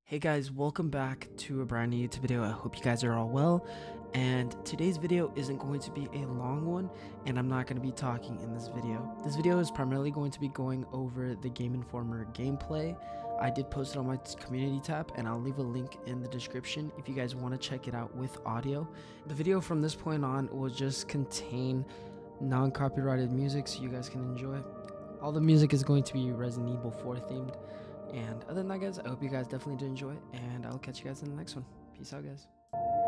Hey guys, welcome back to a brand new YouTube video. I hope you guys are all well, and today's video isn't going to be a long one, and I'm not going to be talking in this video. This video is primarily going to be going over the Game Informer gameplay. I did post it on my community tab, and I'll leave a link in the description if you guys want to check it out with audio. The video from this point on will just contain non-copyrighted music so you guys can enjoy. All the music is going to be Resident Evil 4 themed. And other than that, guys, I hope you guys definitely did enjoy it, and I'll catch you guys in the next one. Peace out, guys.